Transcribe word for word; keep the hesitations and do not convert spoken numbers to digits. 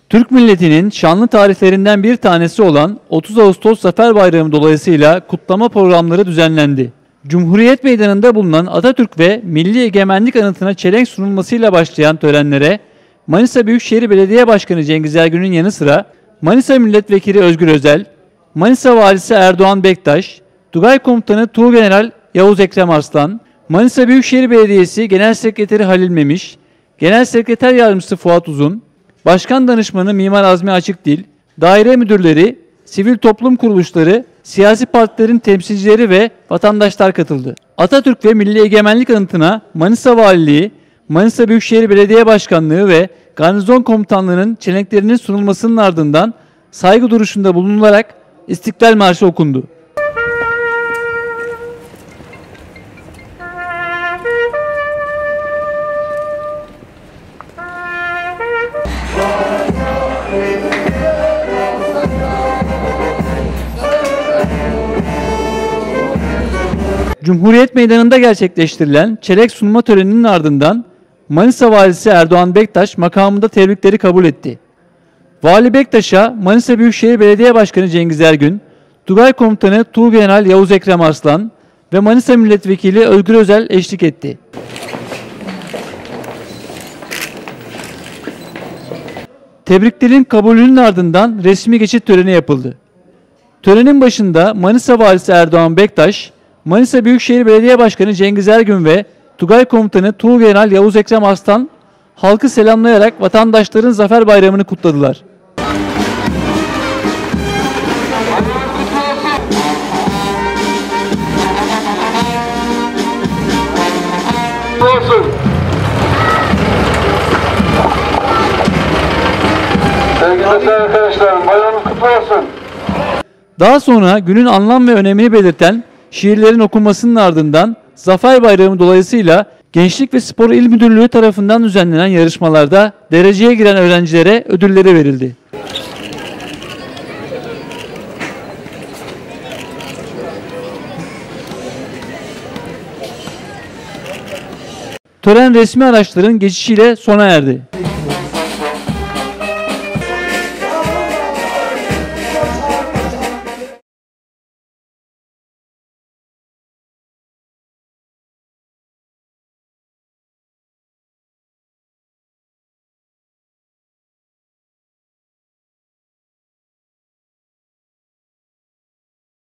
Türk milletinin şanlı tarihlerinden bir tanesi olan otuz Ağustos Zafer Bayramı dolayısıyla kutlama programları düzenlendi. Cumhuriyet Meydanı'nda bulunan Atatürk ve Milli Egemenlik Anıtı'na çelenk sunulmasıyla başlayan törenlere Manisa Büyükşehir Belediye Başkanı Cengiz Ergün'ün yanı sıra Manisa Milletvekili Özgür Özel, Manisa Valisi Erdoğan Bektaş, Tugay Komutanı Tuğgeneral Yavuz Ekrem Arslan, Manisa Büyükşehir Belediyesi Genel Sekreteri Halil Memiş, Genel Sekreter Yardımcısı Fuat Uzun, Başkan Danışmanı Mimar Azmi Açıkdil, daire müdürleri, sivil toplum kuruluşları, siyasi partilerin temsilcileri ve vatandaşlar katıldı. Atatürk ve Milli Egemenlik Anıtı'na Manisa Valiliği, Manisa Büyükşehir Belediye Başkanlığı ve Garnizon Komutanlığı'nın çelenklerinin sunulmasının ardından saygı duruşunda bulunularak İstiklal Marşı okundu. Cumhuriyet Meydanı'nda gerçekleştirilen çelenk sunma töreninin ardından Manisa Valisi Erdoğan Bektaş makamında tebrikleri kabul etti. Vali Bektaş'a Manisa Büyükşehir Belediye Başkanı Cengiz Ergün, Tugay Komutanı Tuğgeneral Yavuz Ekrem Arslan ve Manisa Milletvekili Özgür Özel eşlik etti. Tebriklerin kabulünün ardından resmi geçit töreni yapıldı. Törenin başında Manisa Valisi Erdoğan Bektaş, Manisa Büyükşehir Belediye Başkanı Cengiz Ergün ve Tugay Komutanı Tuğgeneral Yavuz Ekrem Arslan halkı selamlayarak vatandaşların Zafer Bayramı'nı kutladılar. Sevgili arkadaşlarım, bayramınız kutlu olsun. Daha sonra günün anlam ve önemini belirten şiirlerin okunmasının ardından Zafer Bayramı dolayısıyla Gençlik ve Spor İl Müdürlüğü tarafından düzenlenen yarışmalarda dereceye giren öğrencilere ödülleri verildi. Tören resmi araçların geçişiyle sona erdi.